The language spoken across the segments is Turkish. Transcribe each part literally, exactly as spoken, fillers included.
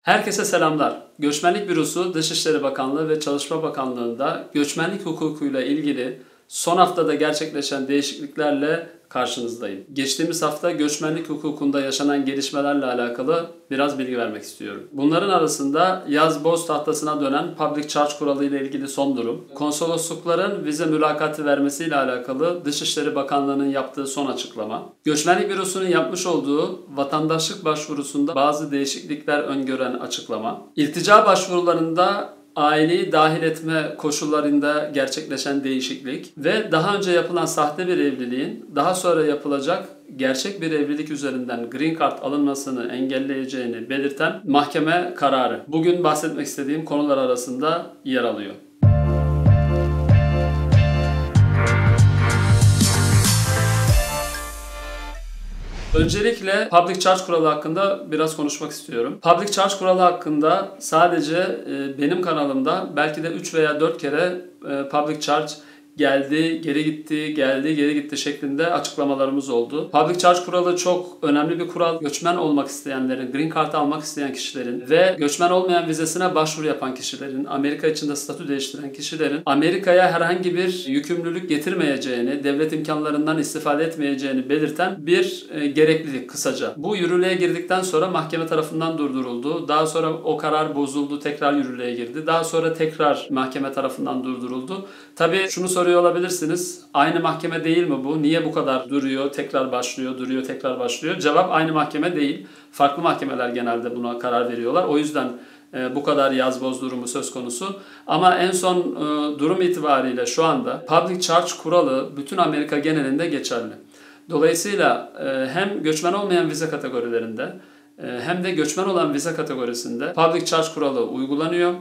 Herkese selamlar. Göçmenlik Bürosu, Dışişleri Bakanlığı ve Çalışma Bakanlığı'nda göçmenlik hukukuyla ilgili son haftada gerçekleşen değişikliklerle karşınızdayım. Geçtiğimiz hafta göçmenlik hukukunda yaşanan gelişmelerle alakalı biraz bilgi vermek istiyorum. Bunların arasında yaz boz tahtasına dönen Public Charge kuralı ile ilgili son durum, konsoloslukların vize mülakatı vermesiyle alakalı Dışişleri Bakanlığı'nın yaptığı son açıklama, Göçmenlik Bürosu'nun yapmış olduğu vatandaşlık başvurusunda bazı değişiklikler öngören açıklama, iltica başvurularında aileyi dahil etme koşullarında gerçekleşen değişiklik ve daha önce yapılan sahte bir evliliğin daha sonra yapılacak gerçek bir evlilik üzerinden Green Card alınmasını engelleyeceğini belirten mahkeme kararı. Bugün bahsetmek istediğim konular arasında yer alıyor. Öncelikle Public Charge kuralı hakkında biraz konuşmak istiyorum. Public Charge kuralı hakkında sadece benim kanalımda belki de üç veya dört kere Public Charge geldi, geri gitti, geldi, geri gitti şeklinde açıklamalarımız oldu. Public Charge kuralı çok önemli bir kural. Göçmen olmak isteyenlerin, Green Card almak isteyen kişilerin ve göçmen olmayan vizesine başvuru yapan kişilerin, Amerika içinde statü değiştiren kişilerin Amerika'ya herhangi bir yükümlülük getirmeyeceğini, devlet imkanlarından istifade etmeyeceğini belirten bir e, gereklilik kısaca. Bu yürürlüğe girdikten sonra mahkeme tarafından durduruldu. Daha sonra o karar bozuldu, tekrar yürürlüğe girdi. Daha sonra tekrar mahkeme tarafından durduruldu. Tabii şunu soruyor olabilirsiniz. Aynı mahkeme değil mi bu? Niye bu kadar duruyor, tekrar başlıyor, duruyor, tekrar başlıyor? Cevap aynı mahkeme değil. Farklı mahkemeler genelde buna karar veriyorlar. O yüzden e, bu kadar yaz boz durumu söz konusu. Ama en son e, durum itibariyle şu anda Public Charge kuralı bütün Amerika genelinde geçerli. Dolayısıyla e, hem göçmen olmayan vize kategorilerinde e, hem de göçmen olan vize kategorisinde Public Charge kuralı uygulanıyor.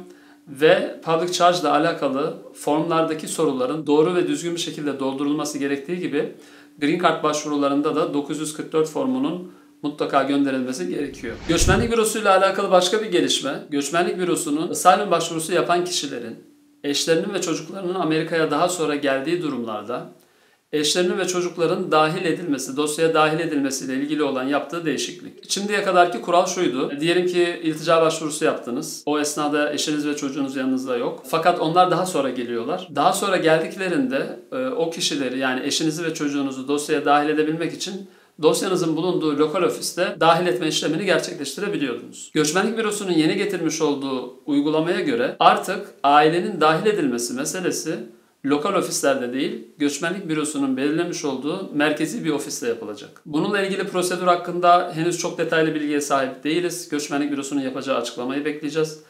Ve Public Charge ile alakalı formlardaki soruların doğru ve düzgün bir şekilde doldurulması gerektiği gibi Green Card başvurularında da dokuz yüz kırk dört formunun mutlaka gönderilmesi gerekiyor. Göçmenlik Bürosu ile alakalı başka bir gelişme, Göçmenlik Bürosu'nun asylum başvurusu yapan kişilerin eşlerinin ve çocuklarının Amerika'ya daha sonra geldiği durumlarda eşlerinin ve çocukların dahil edilmesi, dosyaya dahil edilmesiyle ilgili olan yaptığı değişiklik. Şimdiye kadarki kural şuydu. Diyelim ki iltica başvurusu yaptınız. O esnada eşiniz ve çocuğunuz yanınızda yok. Fakat onlar daha sonra geliyorlar. Daha sonra geldiklerinde o kişileri, yani eşinizi ve çocuğunuzu dosyaya dahil edebilmek için dosyanızın bulunduğu lokal ofiste dahil etme işlemini gerçekleştirebiliyordunuz. Göçmenlik Bürosu'nun yeni getirmiş olduğu uygulamaya göre artık ailenin dahil edilmesi meselesi lokal ofislerde değil, Göçmenlik Bürosu'nun belirlemiş olduğu merkezi bir ofiste yapılacak. Bununla ilgili prosedür hakkında henüz çok detaylı bilgiye sahip değiliz. Göçmenlik Bürosu'nun yapacağı açıklamayı bekleyeceğiz.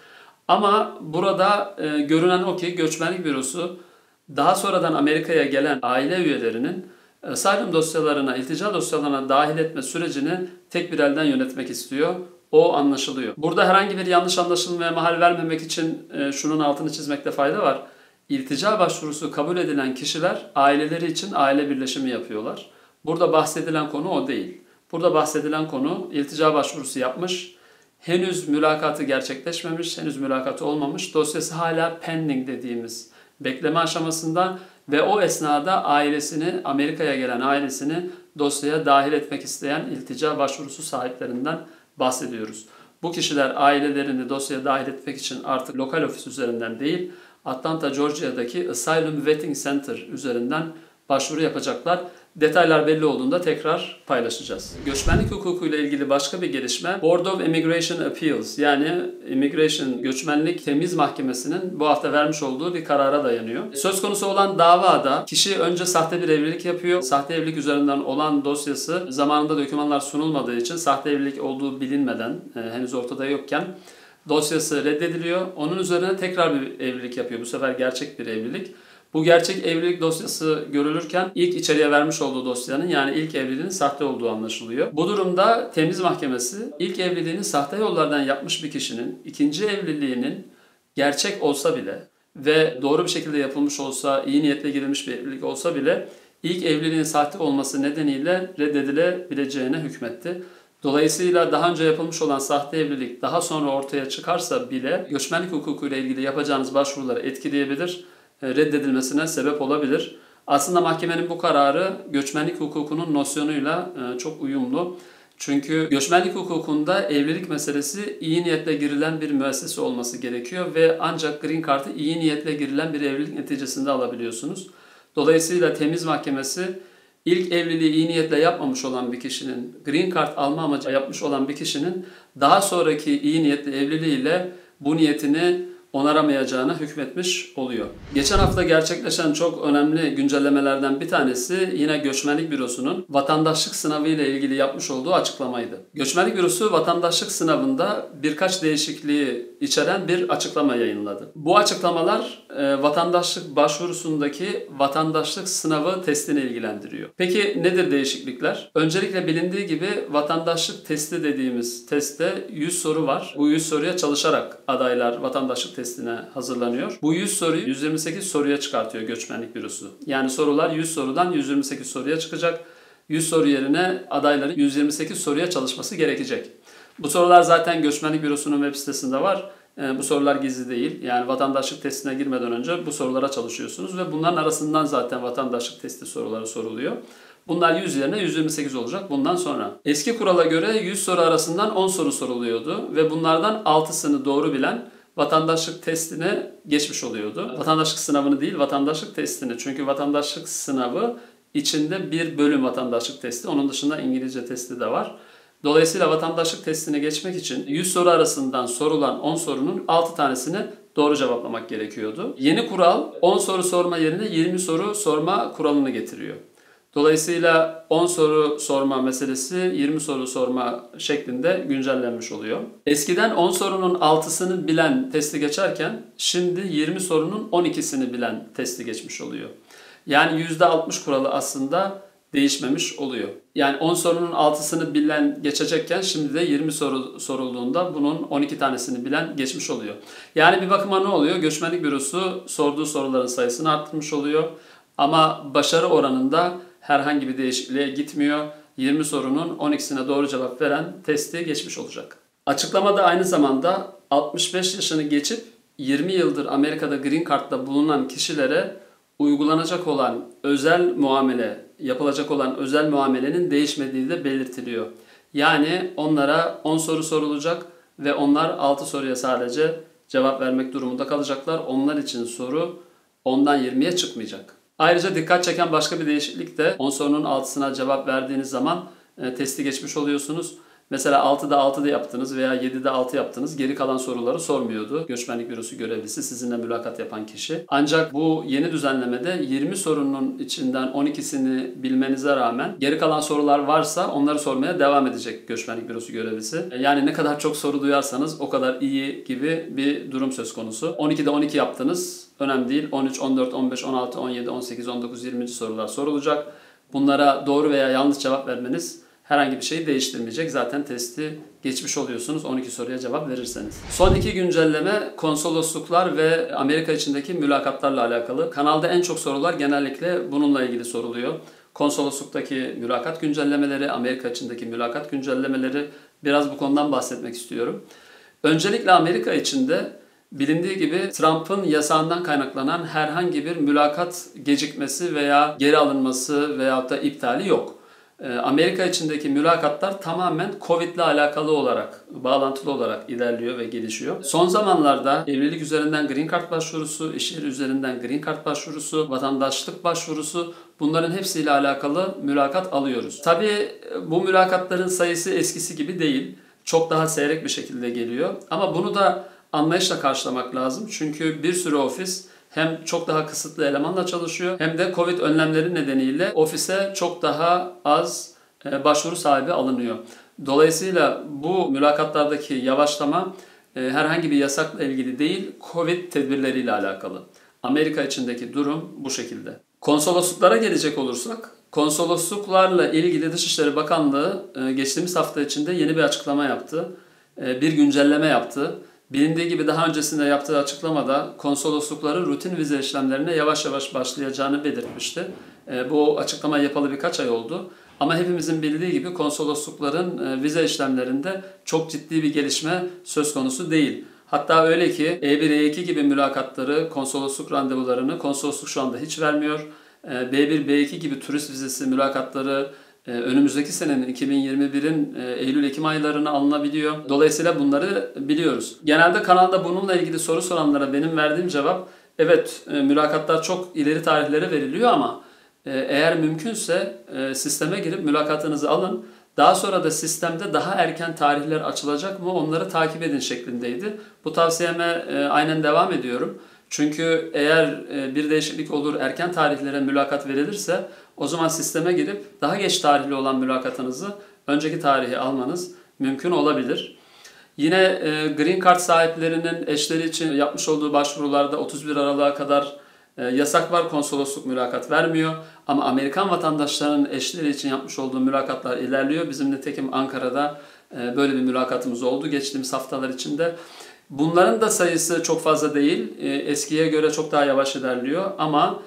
Ama burada e, görünen o ki Göçmenlik Bürosu daha sonradan Amerika'ya gelen aile üyelerinin asylum dosyalarına, iltica dosyalarına dahil etme sürecini tek bir elden yönetmek istiyor. O anlaşılıyor. Burada herhangi bir yanlış anlaşılmaya mahal vermemek için e, şunun altını çizmekte fayda var. İltica başvurusu kabul edilen kişiler aileleri için aile birleşimi yapıyorlar. Burada bahsedilen konu o değil. Burada bahsedilen konu iltica başvurusu yapmış, henüz mülakatı gerçekleşmemiş, henüz mülakatı olmamış, dosyası hala pending dediğimiz bekleme aşamasında ve o esnada ailesini, Amerika'ya gelen ailesini dosyaya dahil etmek isteyen iltica başvurusu sahiplerinden bahsediyoruz. Bu kişiler ailelerini dosyaya dahil etmek için artık lokal ofis üzerinden değil, Atlanta, Georgia'daki Asylum Vetting Center üzerinden başvuru yapacaklar. Detaylar belli olduğunda tekrar paylaşacağız. Göçmenlik hukukuyla ilgili başka bir gelişme, Board of Immigration Appeals, yani Immigration Göçmenlik Temiz Mahkemesi'nin bu hafta vermiş olduğu bir karara dayanıyor. Söz konusu olan davada kişi önce sahte bir evlilik yapıyor. Sahte evlilik üzerinden olan dosyası zamanında dokümanlar sunulmadığı için sahte evlilik olduğu bilinmeden, henüz ortada yokken dosyası reddediliyor. Onun üzerine tekrar bir evlilik yapıyor. Bu sefer gerçek bir evlilik. Bu gerçek evlilik dosyası görülürken ilk içeriye vermiş olduğu dosyanın, yani ilk evliliğinin sahte olduğu anlaşılıyor. Bu durumda Temiz Mahkemesi ilk evliliğini sahte yollardan yapmış bir kişinin ikinci evliliğinin gerçek olsa bile ve doğru bir şekilde yapılmış olsa, iyi niyetle girilmiş bir evlilik olsa bile ilk evliliğin sahte olması nedeniyle reddedilebileceğine hükmetti. Dolayısıyla daha önce yapılmış olan sahte evlilik daha sonra ortaya çıkarsa bile göçmenlik hukukuyla ilgili yapacağınız başvuruları etkileyebilir, reddedilmesine sebep olabilir. Aslında mahkemenin bu kararı göçmenlik hukukunun nosyonuyla çok uyumlu. Çünkü göçmenlik hukukunda evlilik meselesi iyi niyetle girilen bir müessese olması gerekiyor ve ancak green card'ı iyi niyetle girilen bir evlilik neticesinde alabiliyorsunuz. Dolayısıyla temiz mahkemesi ilk evliliği iyi niyetle yapmamış olan bir kişinin, green card alma amacı yapmış olan bir kişinin daha sonraki iyi niyetli evliliğiyle bu niyetini onaramayacağına hükmetmiş oluyor. Geçen hafta gerçekleşen çok önemli güncellemelerden bir tanesi yine Göçmenlik Bürosu'nun vatandaşlık sınavı ile ilgili yapmış olduğu açıklamaydı. Göçmenlik Bürosu vatandaşlık sınavında birkaç değişikliği içeren bir açıklama yayınladı. Bu açıklamalar e, vatandaşlık başvurusundaki vatandaşlık sınavı testini ilgilendiriyor. Peki nedir değişiklikler? Öncelikle bilindiği gibi vatandaşlık testi dediğimiz testte yüz soru var. Bu yüz soruya çalışarak adaylar vatandaşlık testine hazırlanıyor. Bu yüz soruyu yüz yirmi sekiz soruya çıkartıyor Göçmenlik Bürosu. Yani sorular yüz sorudan yüz yirmi sekiz soruya çıkacak. yüz soru yerine adayların yüz yirmi sekiz soruya çalışması gerekecek. Bu sorular zaten Göçmenlik Bürosu'nun web sitesinde var. Bu sorular gizli değil. Yani vatandaşlık testine girmeden önce bu sorulara çalışıyorsunuz ve bunların arasından zaten vatandaşlık testi soruları soruluyor. Bunlar yüz yerine yüz yirmi sekiz olacak bundan sonra. Eski kurala göre yüz soru arasından on soru soruluyordu ve bunlardan altısını doğru bilen vatandaşlık testine geçmiş oluyordu. Vatandaşlık sınavını değil, vatandaşlık testini. Çünkü vatandaşlık sınavı içinde bir bölüm vatandaşlık testi. Onun dışında İngilizce testi de var. Dolayısıyla vatandaşlık testini geçmek için yüz soru arasından sorulan on sorunun altı tanesini doğru cevaplamak gerekiyordu. Yeni kural on soru sorma yerine yirmi soru sorma kuralını getiriyor. Dolayısıyla on soru sorma meselesi yirmi soru sorma şeklinde güncellenmiş oluyor. Eskiden on sorunun altısını bilen testi geçerken şimdi yirmi sorunun on ikisini bilen testi geçmiş oluyor. Yani yüzde altmış kuralı aslında değişmemiş oluyor. Yani on sorunun altısını bilen geçecekken şimdi de yirmi soru sorulduğunda bunun on iki tanesini bilen geçmiş oluyor. Yani bir bakıma ne oluyor? Göçmenlik Bürosu sorduğu soruların sayısını arttırmış oluyor. Ama başarı oranında herhangi bir değişikliğe gitmiyor. yirmi sorunun on ikisine doğru cevap veren testi geçmiş olacak. Açıklamada aynı zamanda altmış beş yaşını geçip yirmi yıldır Amerika'da Green Card'da bulunan kişilere uygulanacak olan özel muamele, yapılacak olan özel muamelenin değişmediği de belirtiliyor. Yani onlara on soru sorulacak ve onlar altı soruya sadece cevap vermek durumunda kalacaklar. Onlar için soru ondan yirmiye çıkmayacak. Ayrıca dikkat çeken başka bir değişiklik de on sorunun altısına cevap verdiğiniz zaman e, testi geçmiş oluyorsunuz. Mesela altıda altıda yaptınız veya yedide altı yaptınız. Geri kalan soruları sormuyordu Göçmenlik Bürosu görevlisi, sizinle mülakat yapan kişi. Ancak bu yeni düzenlemede yirmi sorunun içinden on ikisini bilmenize rağmen geri kalan sorular varsa onları sormaya devam edecek Göçmenlik Bürosu görevlisi. Yani ne kadar çok soru duyarsanız o kadar iyi gibi bir durum söz konusu. on ikide on iki yaptınız. Önemli değil. on üç, on dört, on beş, on altı, on yedi, on sekiz, on dokuz, yirminci sorular sorulacak. Bunlara doğru veya yanlış cevap vermeniz herhangi bir şeyi değiştirmeyecek. Zaten testi geçmiş oluyorsunuz on iki soruya cevap verirseniz. Son iki güncelleme konsolosluklar ve Amerika içindeki mülakatlarla alakalı. Kanalda en çok sorular genellikle bununla ilgili soruluyor. Konsolosluktaki mülakat güncellemeleri, Amerika içindeki mülakat güncellemeleri, biraz bu konudan bahsetmek istiyorum. Öncelikle Amerika içinde bilindiği gibi Trump'ın yasağından kaynaklanan herhangi bir mülakat gecikmesi veya geri alınması veyahut da iptali yok. Amerika içindeki mülakatlar tamamen Covid ile alakalı olarak, bağlantılı olarak ilerliyor ve gelişiyor. Son zamanlarda evlilik üzerinden Green Card başvurusu, iş yeri üzerinden Green Card başvurusu, vatandaşlık başvurusu, bunların hepsiyle alakalı mülakat alıyoruz. Tabii bu mülakatların sayısı eskisi gibi değil. Çok daha seyrek bir şekilde geliyor. Ama bunu da anlayışla karşılamak lazım. Çünkü bir sürü ofis hem çok daha kısıtlı elemanla çalışıyor hem de Covid önlemleri nedeniyle ofise çok daha az başvuru sahibi alınıyor. Dolayısıyla bu mülakatlardaki yavaşlama herhangi bir yasakla ilgili değil, Covid tedbirleriyle alakalı. Amerika içindeki durum bu şekilde. Konsolosluklara gelecek olursak, konsolosluklarla ilgili Dışişleri Bakanlığı geçtiğimiz hafta içinde yeni bir açıklama yaptı. Bir güncelleme yaptı. Bilindiği gibi daha öncesinde yaptığı açıklamada konsoloslukların rutin vize işlemlerine yavaş yavaş başlayacağını belirtmişti. Bu açıklama yapalı birkaç ay oldu. Ama hepimizin bildiği gibi konsoloslukların vize işlemlerinde çok ciddi bir gelişme söz konusu değil. Hatta öyle ki E bir, E iki gibi mülakatları, konsolosluk randevularını konsolosluk şu anda hiç vermiyor. B bir, B iki gibi turist vizesi mülakatları önümüzdeki senenin iki bin yirmi birin Eylül-Ekim aylarına alınabiliyor. Dolayısıyla bunları biliyoruz. Genelde kanalda bununla ilgili soru soranlara benim verdiğim cevap, evet mülakatlar çok ileri tarihlere veriliyor ama eğer mümkünse sisteme girip mülakatınızı alın. Daha sonra da sistemde daha erken tarihler açılacak mı onları takip edin şeklindeydi. Bu tavsiyeme aynen devam ediyorum. Çünkü eğer bir değişiklik olur, erken tarihlere mülakat verilirse o zaman sisteme girip daha geç tarihli olan mülakatınızı önceki tarihi almanız mümkün olabilir. Yine Green Card sahiplerinin eşleri için yapmış olduğu başvurularda otuz bir Aralık'a kadar yasak var, konsolosluk mülakat vermiyor. Ama Amerikan vatandaşlarının eşleri için yapmış olduğu mülakatlar ilerliyor. Bizim nitekim Ankara'da böyle bir mülakatımız oldu geçtiğimiz haftalar içinde. Bunların da sayısı çok fazla değil. Eskiye göre çok daha yavaş ilerliyor ama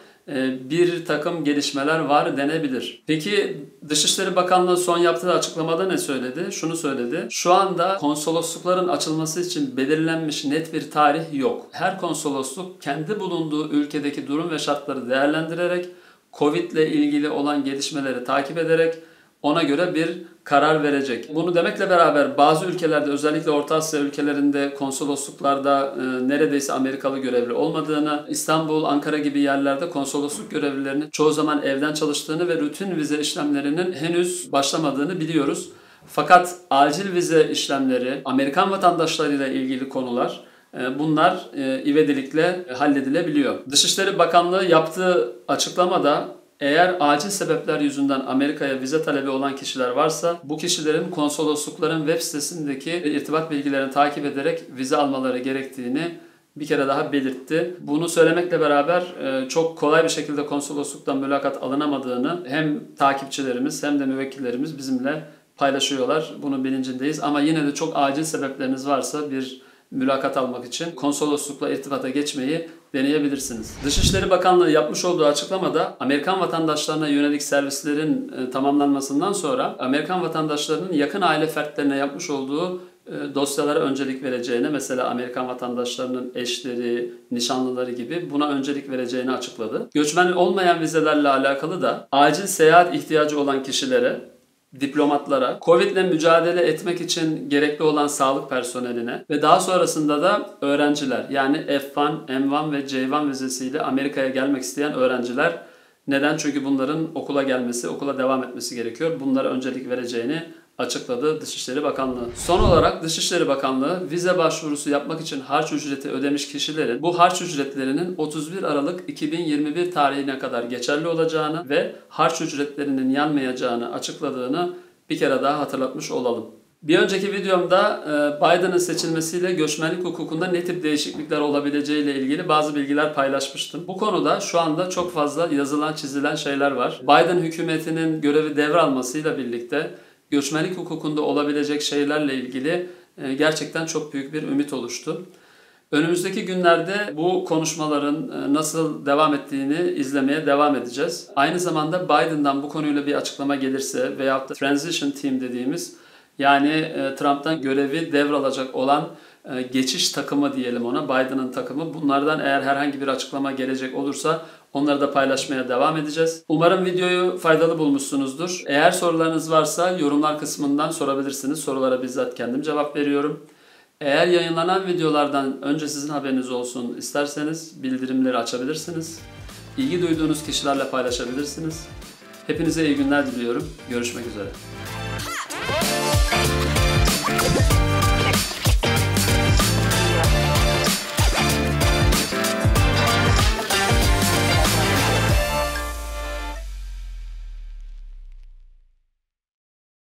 bir takım gelişmeler var denebilir. Peki Dışişleri Bakanlığı son yaptığı açıklamada ne söyledi? Şunu söyledi. Şu anda konsoloslukların açılması için belirlenmiş net bir tarih yok. Her konsolosluk kendi bulunduğu ülkedeki durum ve şartları değerlendirerek, Covid ile ilgili olan gelişmeleri takip ederek ona göre bir karar verecek. Bunu demekle beraber bazı ülkelerde, özellikle Orta Asya ülkelerinde konsolosluklarda e, neredeyse Amerikalı görevli olmadığını, İstanbul, Ankara gibi yerlerde konsolosluk görevlilerinin çoğu zaman evden çalıştığını ve rutin vize işlemlerinin henüz başlamadığını biliyoruz. Fakat acil vize işlemleri, Amerikan vatandaşlarıyla ilgili konular, bunlar ivedilikle halledilebiliyor. Dışişleri Bakanlığı yaptığı açıklamada eğer acil sebepler yüzünden Amerika'ya vize talebi olan kişiler varsa bu kişilerin konsoloslukların web sitesindeki irtibat bilgilerini takip ederek vize almaları gerektiğini bir kere daha belirtti. Bunu söylemekle beraber çok kolay bir şekilde konsolosluktan mülakat alınamadığını hem takipçilerimiz hem de müvekkillerimiz bizimle paylaşıyorlar. Bunun bilincindeyiz ama yine de çok acil sebepleriniz varsa bir mülakat almak için konsoloslukla irtibata geçmeyi deneyebilirsiniz. Dışişleri Bakanlığı yapmış olduğu açıklamada Amerikan vatandaşlarına yönelik servislerin tamamlanmasından sonra Amerikan vatandaşlarının yakın aile fertlerine yapmış olduğu dosyalara öncelik vereceğini, mesela Amerikan vatandaşlarının eşleri, nişanlıları gibi buna öncelik vereceğini açıkladı. Göçmen olmayan vizelerle alakalı da acil seyahat ihtiyacı olan kişilere, diplomatlara, Covid ile mücadele etmek için gerekli olan sağlık personeline ve daha sonrasında da öğrenciler, yani F bir, M bir ve C bir vizesiyle Amerika'ya gelmek isteyen öğrenciler. Neden? Çünkü bunların okula gelmesi, okula devam etmesi gerekiyor. Bunlara öncelik vereceğini açıkladı Dışişleri Bakanlığı. Son olarak Dışişleri Bakanlığı vize başvurusu yapmak için harç ücreti ödemiş kişilerin bu harç ücretlerinin otuz bir Aralık iki bin yirmi bir tarihine kadar geçerli olacağını ve harç ücretlerinin yanmayacağını açıkladığını bir kere daha hatırlatmış olalım. Bir önceki videomda Biden'ın seçilmesiyle göçmenlik hukukunda ne tip değişiklikler olabileceği ile ilgili bazı bilgiler paylaşmıştım. Bu konuda şu anda çok fazla yazılan, çizilen şeyler var. Biden hükümetinin görevi devralmasıyla birlikte göçmenlik hukukunda olabilecek şeylerle ilgili gerçekten çok büyük bir ümit oluştu. Önümüzdeki günlerde bu konuşmaların nasıl devam ettiğini izlemeye devam edeceğiz. Aynı zamanda Biden'dan bu konuyla bir açıklama gelirse veyahut da Transition Team dediğimiz, yani Trump'tan görevi devralacak olan geçiş takımı diyelim ona, Biden'ın takımı. Bunlardan eğer herhangi bir açıklama gelecek olursa onları da paylaşmaya devam edeceğiz. Umarım videoyu faydalı bulmuşsunuzdur. Eğer sorularınız varsa yorumlar kısmından sorabilirsiniz. Sorulara bizzat kendim cevap veriyorum. Eğer yayınlanan videolardan önce sizin haberiniz olsun isterseniz bildirimleri açabilirsiniz. İlgi duyduğunuz kişilerle paylaşabilirsiniz. Hepinize iyi günler diliyorum. Görüşmek üzere.